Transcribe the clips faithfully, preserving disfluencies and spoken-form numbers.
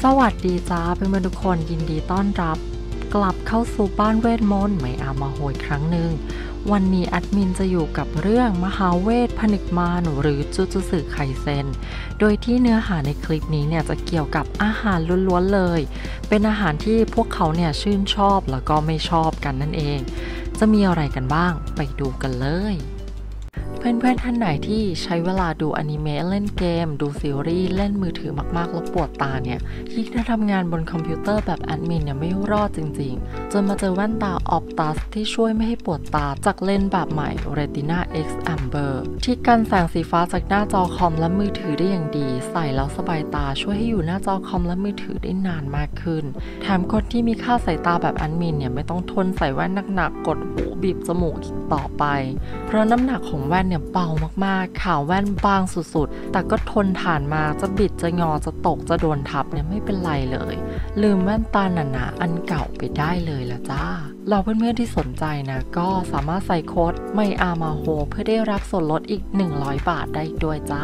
วัสดีจ้าเพื่อนๆทุกคนยินดีต้อนรับกลับเข้าสู่บ้านเวทมนต์ไม่อามาโหยครั้งหนึ่งวันนี้แอดมินจะอยู่กับเรื่องมหาเวทผนึกมารหรือจูจูสึไคเซ็นโดยที่เนื้อหาในคลิปนี้เนี่ยจะเกี่ยวกับอาหารล้วนๆเลยเป็นอาหารที่พวกเขาเนี่ยชื่นชอบแล้วก็ไม่ชอบกันนั่นเองจะมีอะไรกันบ้างไปดูกันเลยเพื่อนๆท่านไหนที่ใช้เวลาดูอนิเมะเล่นเกมดูซีรีส์เล่นมือถือมากๆแล้วปวดตาเนี่ยยิ่งถ้าทำงานบนคอมพิวเตอร์แบบแอดมินเนี่ยไม่รอดจริงๆจนมาเจอแว่นตา Optus ที่ช่วยไม่ให้ปวดตาจากเลนส์แบบใหม่ Retina X Amber ที่กันแสงสีฟ้าจากหน้าจอคอมและมือถือได้อย่างดีใส่แล้วสบายตาช่วยให้อยู่หน้าจอคอมและมือถือได้นานมากขึ้นแถมคนที่มีค่าสายตาแบบแอดมินเนี่ยไม่ต้องทนใส่แว่นหนักๆกดหูบีบจมูกอีกต่อไปเพราะน้ำหนักของแว่นเนี่ยเบามากๆขาวแว่นบางสุดๆแต่ก็ทนทานมาจะบิดจะงอจะตกจะโดนทับเนี่ยไม่เป็นไรเลยลืมแว่นตาหนาๆอันเก่าไปได้เลยละจ้าเราเพื่อนๆที่สนใจนะก็สามารถใส่โค้ดไม่อามาโฮเพื่อได้รับส่วนลดอีกหนึ่งร้อยบาทได้ด้วยจ้า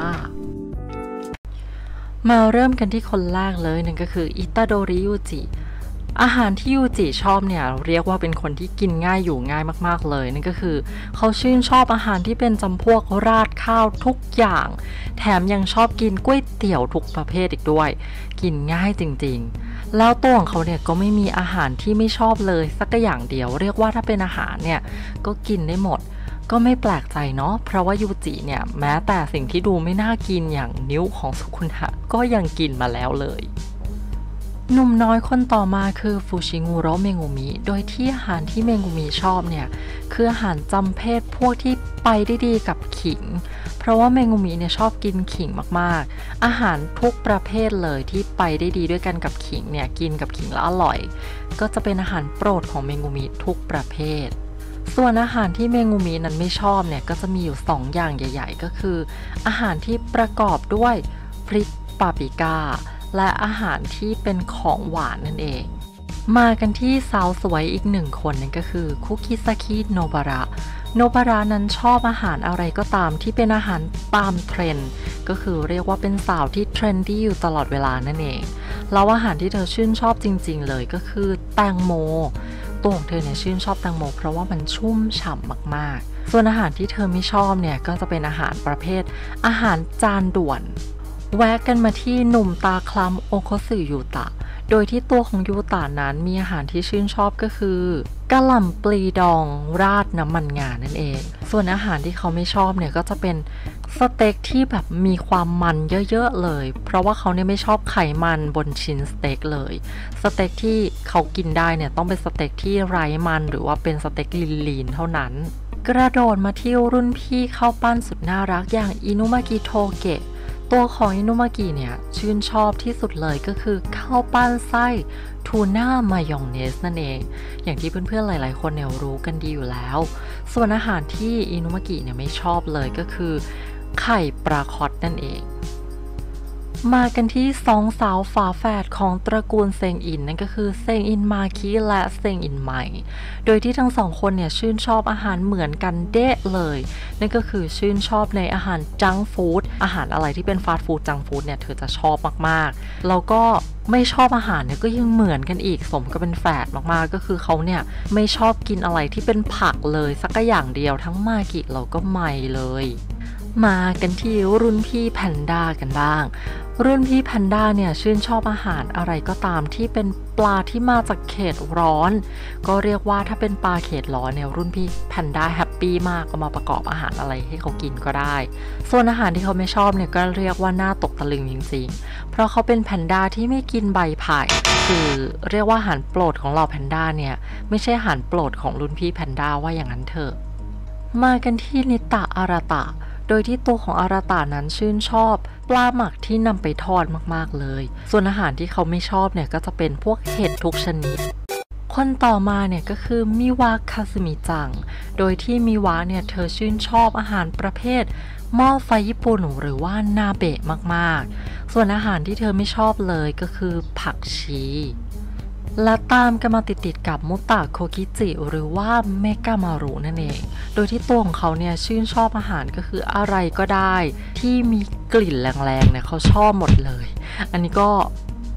มาเริ่มกันที่คนแรกเลยนั่นก็คืออิตาโดริยูจิอาหารที่ยูจิชอบเนี่ยเรียกว่าเป็นคนที่กินง่ายอยู่ง่ายมากๆเลยนั่นก็คือเขาชื่นชอบอาหารที่เป็นจำพวกราดข้าวทุกอย่างแถมยังชอบกินก๋วยเตี๋ยวทุกประเภทอีกด้วยกินง่ายจริงๆแล้วตัวของเขาเนี่ยก็ไม่มีอาหารที่ไม่ชอบเลยสักอย่างเดียวเรียกว่าถ้าเป็นอาหารเนี่ยก็กินได้หมดก็ไม่แปลกใจเนาะเพราะว่ายูจิเนี่ยแม้แต่สิ่งที่ดูไม่น่ากินอย่างนิ้วของสุขุนะก็ยังกินมาแล้วเลยหนุ่มน้อยคนต่อมาคือฟูชิงูโรเมงุมิโดยที่อาหารที่เมงุมิชอบเนี่ยคืออาหารจำเพศพวกที่ไปได้ดีกับขิงเพราะว่าเมงุมิเนี่ยชอบกินขิงมากๆอาหารทุกประเภทเลยที่ไปได้ดีด้วยกันกับขิงเนี่ยกินกับขิงแล้วอร่อยก็จะเป็นอาหารโปรดของเมงุมิทุกประเภทส่วนอาหารที่เมงุมินั้นไม่ชอบเนี่ยก็จะมีอยู่สองอย่างใหญ่ๆก็คืออาหารที่ประกอบด้วยพริกปาปริก้าและอาหารที่เป็นของหวานนั่นเองมากันที่สาวสวยอีกหนึ่งคนนั่นก็คือคุกิซากิโนบาระโนบาระนั้นชอบอาหารอะไรก็ตามที่เป็นอาหารตามเทรนด์ก็คือเรียกว่าเป็นสาวที่เทรนดี้อยู่ตลอดเวลานั่นเองแล้วอาหารที่เธอชื่นชอบจริงๆเลยก็คือแตงโมตัวของเธอเนี่ยชื่นชอบแตงโมเพราะว่ามันชุ่มฉ่ำมากๆส่วนอาหารที่เธอไม่ชอบเนี่ยก็จะเป็นอาหารประเภทอาหารจานด่วนแวะกันมาที่หนุ่มตาคล้ำโอโคสึยูตะโดยที่ตัวของยูตะนั้นมีอาหารที่ชื่นชอบก็คือกะหล่ำปลีดองราดน้ำมันงานั่นเองส่วนอาหารที่เขาไม่ชอบเนี่ยก็จะเป็นสเต็กที่แบบมีความมันเยอะๆเลยเพราะว่าเขาเนี่ยไม่ชอบไขมันบนชิ้นสเต็กเลยสเต็กที่เขากินได้เนี่ยต้องเป็นสเต็กที่ไร้มันหรือว่าเป็นสเต็กลีนๆเท่านั้นกระโดดมาที่รุ่นพี่ข้าวปั้นสุดน่ารักอย่างอินุมากิโทเกะตัวของอินุมากิเนี่ยชื่นชอบที่สุดเลยก็คือข้าวปั้นไส้ทูน่ามายองเนสนั่นเองอย่างที่เพื่อนๆหลายๆคนเนี่ยรู้กันดีอยู่แล้วส่วนอาหารที่อินุมากิเนี่ยไม่ชอบเลยก็คือไข่ปลาคอตนั่นเองมากันที่สองสาวฝาแฝดของตระกูลเซงอินนั่นก็คือเซงอินมาคิและเซงอินใหม่โดยที่ทั้งสองคนเนี่ยชื่นชอบอาหารเหมือนกันเด๊ะเลยนั่นก็คือชื่นชอบในอาหารจังก์ฟู้ดอาหารอะไรที่เป็นฟาสต์ฟู้ดจังก์ฟู้ดเนี่ยเธอจะชอบมากๆแล้วก็ไม่ชอบอาหารเนี่ยก็ยังเหมือนกันอีกสมกับเป็นแฝดมากๆก็คือเขาเนี่ยไม่ชอบกินอะไรที่เป็นผักเลยสักอย่างเดียวทั้งมากิแล้วก็ไมเลยมากันที่รุ่นพี่แพนด้ากันบ้างรุ่นพี่แพนด้าเนี่ยชื่นชอบอาหารอะไรก็ตามที่เป็นปลาที่มาจากเขตร้อนก็เรียกว่าถ้าเป็นปลาเขตร้อนเนี่ยรุ่นพี่แพนด้าแฮปปี้มากก็มาประกอบอาหารอะไรให้เขากินก็ได้ส่วนอาหารที่เขาไม่ชอบเนี่ยก็เรียกว่าน่าตกตะลึงจริงๆเพราะเขาเป็นแพนด้าที่ไม่กินใบไผ่คือเรียกว่าอาหารโปรดของเราแพนด้าเนี่ยไม่ใช่อาหารโปรดของรุ่นพี่แพนด้าว่าอย่างนั้นเถอะมากันที่นิตะอาราตะโดยที่ตัวของอาราตานั้นชื่นชอบปลาหมักที่นำไปทอดมากๆเลยส่วนอาหารที่เขาไม่ชอบเนี่ยก็จะเป็นพวกเห็ดทุกชนิดคนต่อมาเนี่ยก็คือมิวะคาซึมิจังโดยที่มิวะเนี่ยเธอชื่นชอบอาหารประเภทหม้อไฟญี่ปุ่นหรือว่านาเบะมากๆส่วนอาหารที่เธอไม่ชอบเลยก็คือผักชีและตามกันมาติดๆกับมุตะโคกิจิหรือว่าเมกามารุนั่นเองโดยที่ตัวของเขาเนี่ยชื่นชอบอาหารก็คืออะไรก็ได้ที่มีกลิ่นแรงๆเนี่ยเขาชอบหมดเลยอันนี้ก็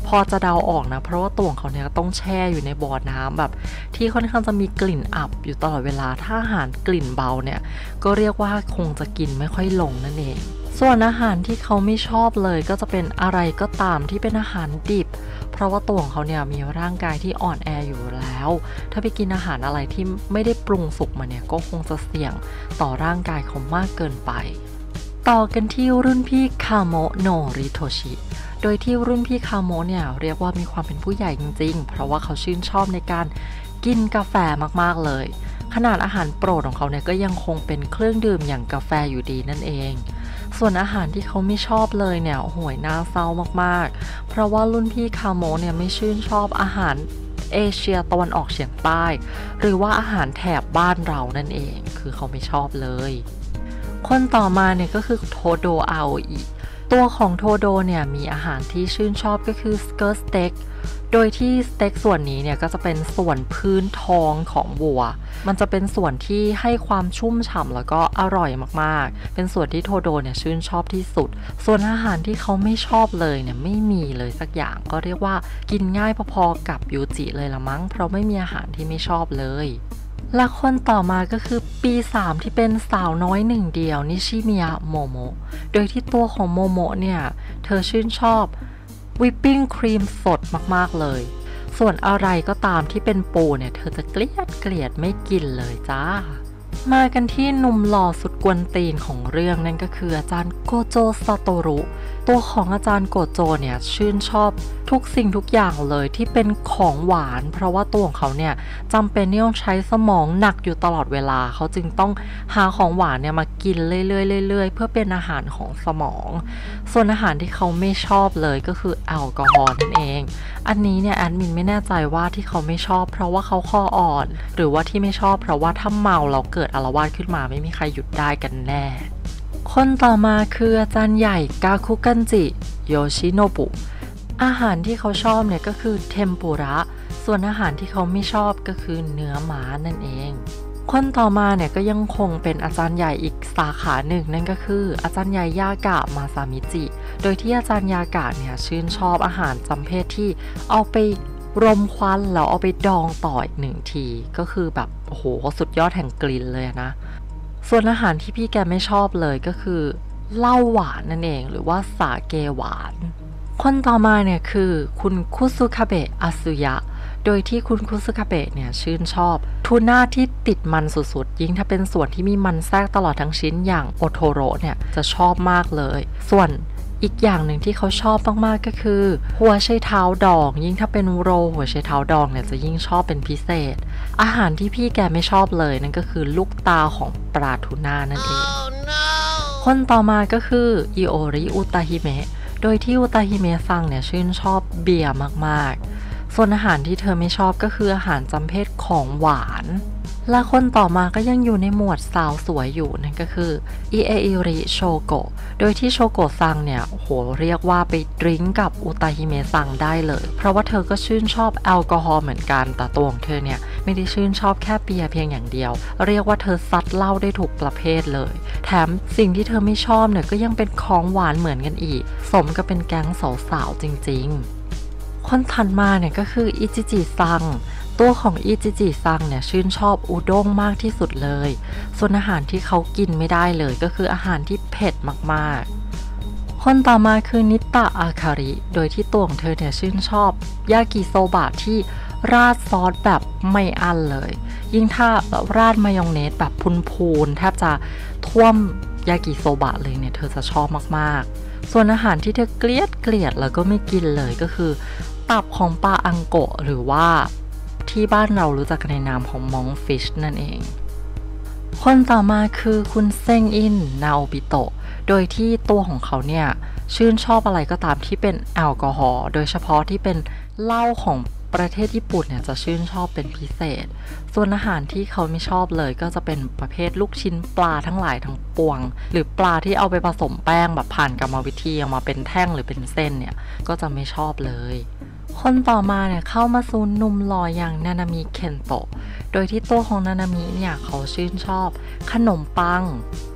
พอจะเดาออกนะเพราะว่าตัวของเขาเนี่ยต้องแช่อยู่ในบ่อน้ำแบบที่ค่อนข้างจะมีกลิ่นอับอยู่ตลอดเวลาถ้าอาหารกลิ่นเบาเนี่ยก็เรียกว่าคงจะกินไม่ค่อยลงนั่นเองส่วนอาหารที่เขาไม่ชอบเลยก็จะเป็นอะไรก็ตามที่เป็นอาหารดิบเพราะว่าตัวของเขาเนี่ยมีร่างกายที่อ่อนแออยู่แล้วถ้าไปกินอาหารอะไรที่ไม่ได้ปรุงสุกมาเนี่ยก็คงจะเสี่ยงต่อร่างกายเขามากเกินไปต่อกันที่รุ่นพี่คาโมโนริโทชิโดยที่รุ่นพี่คาโมเนี่ยเรียกว่ามีความเป็นผู้ใหญ่จริงๆเพราะว่าเขาชื่นชอบในการกินกาแฟมากๆเลยขนาดอาหารโปรดของเขาเนี่ยก็ยังคงเป็นเครื่องดื่มอย่างกาแฟอยู่ดีนั่นเองส่วนอาหารที่เขาไม่ชอบเลยเนี่ยโหยน่าเศร้ามากๆเพราะว่ารุ่นพี่คาโมเนี่ยไม่ชื่นชอบอาหารเอเชียตะวันออกเฉียงใต้หรือว่าอาหารแถบบ้านเรานั่นเองคือเขาไม่ชอบเลยคนต่อมาเนี่ยก็คือโทโดอาโออิตัวของโทโดเนี่ยมีอาหารที่ชื่นชอบก็คือสเกิร์ตสเต็กโดยที่สเต็กส่วนนี้เนี่ยก็จะเป็นส่วนพื้นท้องของวัวมันจะเป็นส่วนที่ให้ความชุ่มฉ่ำแล้วก็อร่อยมากๆเป็นส่วนที่โทโดเนี่ยชื่นชอบที่สุดส่วนอาหารที่เขาไม่ชอบเลยเนี่ยไม่มีเลยสักอย่างก็เรียกว่ากินง่ายพอๆกับยูจิเลยละมั้งเพราะไม่มีอาหารที่ไม่ชอบเลยและคนต่อมาก็คือปีสามที่เป็นสาวน้อยหนึ่งเดียวนิชิมิยะโมโมะโดยที่ตัวของโมโมะเนี่ยเธอชื่นชอบวิปปิ้งครีมสดมากๆเลยส่วนอะไรก็ตามที่เป็นปูเนี่ยเธอจะเกลียดเกลียดไม่กินเลยจ้ามากันที่หนุ่มหล่อสุดกวนตีนของเรื่องนั่นก็คืออาจารย์โกโจซาโตรุตัวของอาจารย์โกโจเนี่ยชื่นชอบทุกสิ่งทุกอย่างเลยที่เป็นของหวานเพราะว่าตัวของเขาเนี่ยจำเป็นที่ต้องใช้สมองหนักอยู่ตลอดเวลาเขาจึงต้องหาของหวานเนี่ยมากินเรื่อยๆเรื่อยๆเพื่อเป็นอาหารของสมองส่วนอาหารที่เขาไม่ชอบเลยก็คือแอลกอฮอล์นั่นเองอันนี้เนี่ยแอดมินไม่แน่ใจว่าที่เขาไม่ชอบเพราะว่าเขาคออ่อนหรือว่าที่ไม่ชอบเพราะว่าถ้าเมาเราเกิดอาละวาดขึ้นมาไม่มีใครหยุดได้กันแน่คนต่อมาคืออาจารย์ใหญ่กาคุกันจิโยชิโนบุอาหารที่เขาชอบเนี่ยก็คือเทมปุระส่วนอาหารที่เขาไม่ชอบก็คือเนื้อม้านั่นเองคนต่อมาเนี่ยก็ยังคงเป็นอาจารย์ใหญ่อีกสาขาหนึ่งนั่นก็คืออาจารย์ใหญ่ยากะมาซามิจิโดยที่อาจารย์ยากะเนี่ยชื่นชอบอาหารจำเพศที่เอาไปรมควันแล้วเอาไปดองต่ออีกหนึ่งทีก็คือแบบโอ้โหสุดยอดแห่งกลิ่นเลยนะส่วนอาหารที่พี่แกไม่ชอบเลยก็คือเหล้าหวานนั่นเองหรือว่าสาเกหวานคนต่อมาเนี่ยคือคุณคุซุคาเบะอาซุยะโดยที่คุณคุซุคาเบะเนี่ยชื่นชอบทูน่าที่ติดมันสุดๆยิ่งถ้าเป็นส่วนที่มีมันแทรกตลอดทั้งชิ้นอย่างโอโทโร่เนี่ยจะชอบมากเลยส่วนอีกอย่างหนึ่งที่เขาชอบมากๆก็คือหัวไชเท้าดองยิ่งถ้าเป็นโรลหัวไชเท้าดองเนี่ยจะยิ่งชอบเป็นพิเศษอาหารที่พี่แกไม่ชอบเลยนั่นก็คือลูกตาของปลาทูน่านั่นเอง oh, no. คนต่อมาก็คืออิโอริอุตาฮิเมะโดยที่อุตาฮิเมะซังเนี่ยชื่นชอบเบียร์มากๆส่วนอาหารที่เธอไม่ชอบก็คืออาหารจำเพศของหวานและคนต่อมาก็ยังอยู่ในหมวดสาวสวยอยู่นั่นก็คืออิเออิริโชโกะโดยที่โชโกะซังเนี่ยโหเรียกว่าไปดริ้งกับอุตาฮิเมะซังได้เลยเพราะว่าเธอก็ชื่นชอบแอลกอฮอล์เหมือนกันแต่ตัวของเธอเนี่ยไม่ได้ชื่นชอบแค่เบียร์เพียงอย่างเดียวเรียกว่าเธอซัดเหล้าได้ถูกประเภทเลยแถมสิ่งที่เธอไม่ชอบเนี่ยก็ยังเป็นของหวานเหมือนกันอีกสมกับเป็นแก๊งสาวๆจริงๆคนถัดมาเนี่ยก็คืออิจิจิซังตัวของอิจิจิซังเนี่ยชื่นชอบอุด้งมากที่สุดเลยส่วนอาหารที่เขากินไม่ได้เลยก็คืออาหารที่เผ็ดมากๆคนต่อมาคือนิตะอาคาริโดยที่ตัวของเธอเนี่ยชื่นชอบยากิโซบะที่ราดซอสแบบไม่อั้นเลยยิ่งถ้าราดมายองเนสแบบพูนๆแทบจะท่วมยากิโซบะเลยเนี่ยเธอจะชอบมากๆส่วนอาหารที่เธอเกลียดเกลียดแล้วก็ไม่กินเลยก็คือตับของปลาอังโกะหรือว่าที่บ้านเรารู้จักกันในนามของมองฟิชนั่นเองคนต่อมาคือคุณเซ็งอินนาโอบิโตะโดยที่ตัวของเขาเนี่ยชื่นชอบอะไรก็ตามที่เป็นแอลกอฮอล์โดยเฉพาะที่เป็นเหล้าของประเทศญี่ปุ่นเนี่ยจะชื่นชอบเป็นพิเศษส่วนอาหารที่เขาไม่ชอบเลยก็จะเป็นประเภทลูกชิ้นปลาทั้งหลายทั้งปวงหรือปลาที่เอาไปผสมแป้งแบบผ่านกรรมวิธีออกมาเป็นแท่งหรือเป็นเส้นเนี่ยก็จะไม่ชอบเลยคนต่อมาเนี่ยเข้ามาซูนนุ่มหล่ออย่างนานามิเคนโตะโดยที่ตัวของนานามิเนี่ยเขาชื่นชอบขนมปัง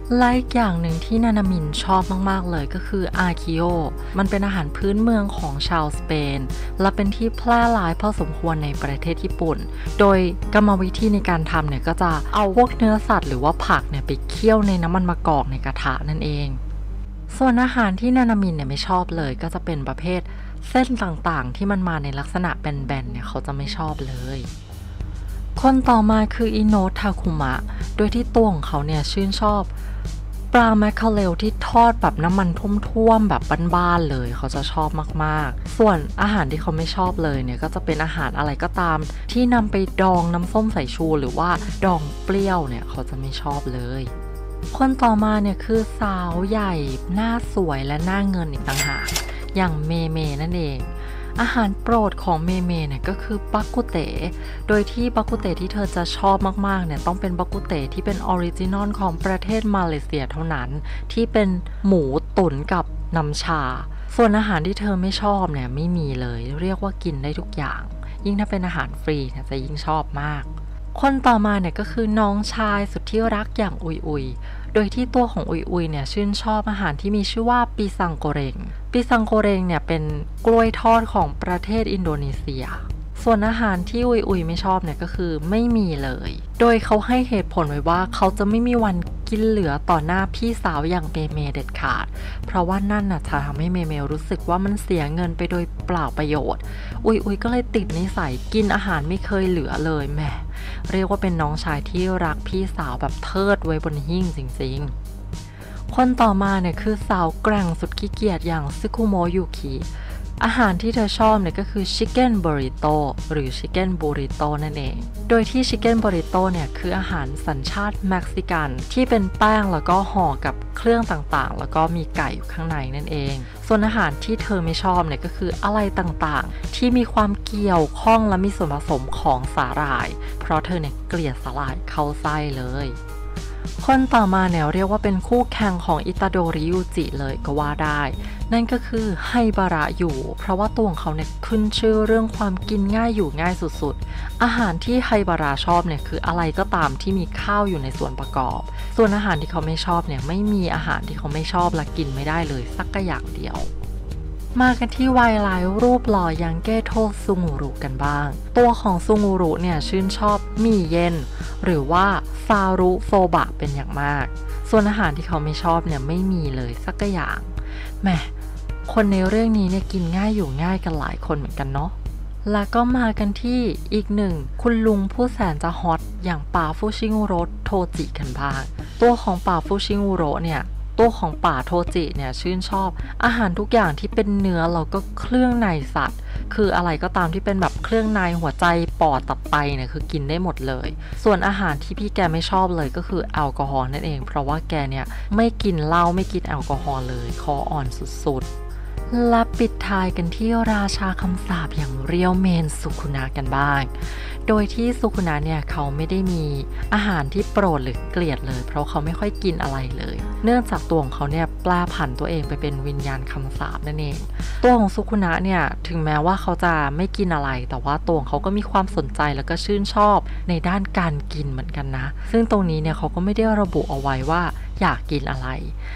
และอีกอย่างหนึ่งที่นานามินชอบมากๆเลยก็คืออาคิโอมันเป็นอาหารพื้นเมืองของชาวสเปนและเป็นที่แพร่หลายพอสมควรในประเทศญี่ปุ่นโดยกรรมวิธีในการทำเนี่ยก็จะเอาพวกเนื้อสัตว์หรือว่าผักเนี่ยไปเคี่ยวในน้ำมันมะกอกในกระทะนั่นเองส่วนอาหารที่นานามินเนี่ยไม่ชอบเลยก็จะเป็นประเภทเส้นต่างๆที่มันมาในลักษณะแบนๆเนี่ยเขาจะไม่ชอบเลยคนต่อมาคืออิโนะทาคุมะโดยที่ตัวของเขาเนี่ยชื่นชอบปลาแมคเคอเรลที่ทอดแบบน้ำมันท่วมๆแบบบ้านๆเลยเขาจะชอบมากๆส่วนอาหารที่เขาไม่ชอบเลยเนี่ยก็จะเป็นอาหารอะไรก็ตามที่นำไปดองน้ำส้มสายชูหรือว่าดองเปรี้ยวเนี่ยเขาจะไม่ชอบเลยคนต่อมาเนี่ยคือสาวใหญ่หน้าสวยและหน้าเงินอีกต่างหากอย่างเมเมนั่นเองอาหารโปรดของเมเมเนี่ยก็คือบักกุเต๋โดยที่บักกุเต๋ที่เธอจะชอบมากๆเนี่ยต้องเป็นบักกุเต๋ที่เป็นออริจินอลของประเทศมาเลเซียเท่านั้นที่เป็นหมูตุ๋นกับน้ำชาส่วนอาหารที่เธอไม่ชอบเนี่ยไม่มีเลยเรียกว่ากินได้ทุกอย่างยิ่งถ้าเป็นอาหารฟรีเนี่ยจะยิ่งชอบมากคนต่อมาเนี่ยก็คือน้องชายสุดที่รักอย่างอุยอุยโดยที่ตัวของอุยอุยเนี่ยชื่นชอบอาหารที่มีชื่อว่าปีซังโกเรงปีซังโกเรงเนี่ยเป็นกล้วยทอดของประเทศอินโดนีเซียส่วนอาหารที่อุยอุยไม่ชอบเนี่ยก็คือไม่มีเลยโดยเขาให้เหตุผลไว้ว่าเขาจะไม่มีวันกินเหลือต่อหน้าพี่สาวอย่างเมเมเด็ดขาดเพราะว่านั่นน่ะจะทำให้เมเมรู้สึกว่ามันเสียเงินไปโดยเปล่าประโยชน์อุยอุยก็เลยติดนิสัยกินอาหารไม่เคยเหลือเลยแหมเรียกว่าเป็นน้องชายที่รักพี่สาวแบบเทิดไว้บนหิ้งจริงๆคนต่อมาเนี่ยคือสาวแกร่งสุดขี้เกียจอย่างซึคุโมะยุคิอาหารที่เธอชอบเนี่ยก็คือชิคเก้นบูริโตหรือชิคเก้นบูริโตนั่นเองโดยที่ชิคเก้นบูริโตเนี่ยคืออาหารสัญชาติเม็กซิกันที่เป็นแป้งแล้วก็ห่อกับเครื่องต่างๆแล้วก็มีไก่อยู่ข้างในนั่นเองส่วนอาหารที่เธอไม่ชอบเนี่ยก็คืออะไรต่างๆที่มีความเกี่ยวข้องและมีส่วนผสมของสาหร่ายเพราะเธอเนี่ยเกลียดสาหร่ายเข้าไส้เลยคนต่อมาเนี่ยเรียกว่าเป็นคู่แข่งของอิตาโดริยูจิเลยก็ว่าได้นั่นก็คือไฮบาระอยู่เพราะว่าตัวของเขาเนี่ยขึ้นชื่อเรื่องความกินง่ายอยู่ง่ายสุดๆอาหารที่ไฮบาระชอบเนี่ยคืออะไรก็ตามที่มีข้าวอยู่ในส่วนประกอบส่วนอาหารที่เขาไม่ชอบเนี่ยไม่มีอาหารที่เขาไม่ชอบและกินไม่ได้เลยสักอย่างเดียวมากันที่วายไลน์รูปหล่อยังเกโทซุงูรุกันบ้างตัวของซุงูรุเนี่ยชื่นชอบหมี่เย็นหรือว่าซารุโซบะเป็นอย่างมากส่วนอาหารที่เขาไม่ชอบเนี่ยไม่มีเลยสักอย่างแหมคนในเรื่องนี้เนี่ยกินง่ายอยู่ง่ายกันหลายคนเหมือนกันเนาะแล้วก็มากันที่อีกหนึ่งคุณลุงผู้แสนจะฮอตอย่างป่าฟูชิงูโรโทจิกันบ้างตัวของป่าฟูชิงูโรเนี่ยตัวของป่าโทจิเนี่ยชื่นชอบอาหารทุกอย่างที่เป็นเนื้อแล้วก็เครื่องในสัตว์คืออะไรก็ตามที่เป็นแบบเครื่องในหัวใจปอดตับไตเนี่ยคือกินได้หมดเลยส่วนอาหารที่พี่แกไม่ชอบเลยก็คือแอลกอฮอล์นั่นเองเพราะว่าแกเนี่ยไม่กินเหล้าไม่กินแอลกอฮอล์เลยคออ่อนสุดๆและปิดท้ายกันที่ราชาคำสาปอย่างเรียวเมนสุคุนะกันบ้างโดยที่สุคุนะเนี่ยเขาไม่ได้มีอาหารที่โปรดหรือเกลียดเลยเพราะเขาไม่ค่อยกินอะไรเลยเนื่องจากตัวของเขาเนี่ยแปลผันตัวเองไปเป็นวิญญาณคำสาปนั่นเองตัวของสุคุนะเนี่ยถึงแม้ว่าเขาจะไม่กินอะไรแต่ว่าตัวของเขาก็มีความสนใจแล้วก็ชื่นชอบในด้านการกินเหมือนกันนะซึ่งตรงนี้เนี่ยเขาก็ไม่ได้ระบุเอาไว้ว่าอยากกินอะไร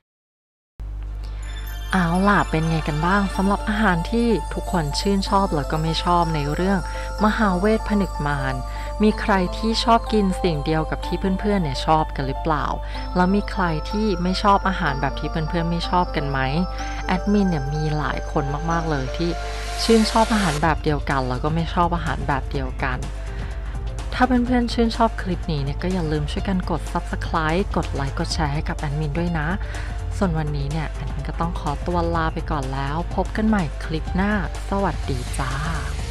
เอาล่ะเป็นไงกันบ้างสำหรับอาหารที่ทุกคนชื่นชอบแล้วก็ไม่ชอบในเรื่องมหาเวทผนึกมารมีใครที่ชอบกินสิ่งเดียวกับที่เพื่อนๆเนี่ยชอบกันหรือเปล่าแล้วมีใครที่ไม่ชอบอาหารแบบที่เพื่อนๆไม่ชอบกันไหมแอดมินเนี่ยมีหลายคนมากๆเลยที่ชื่นชอบอาหารแบบเดียวกันแล้วก็ไม่ชอบอาหารแบบเดียวกันถ้าเพื่อนๆชื่นชอบคลิปนี้เนี่ยก็อย่าลืมช่วยกันกด ซับสไครบ์ กดไลค์กดแชร์ให้กับแอดมินด้วยนะส่วนวันนี้เนี่ยแอดมินก็ต้องขอตัวลาไปก่อนแล้วพบกันใหม่คลิปหน้าสวัสดีจ้า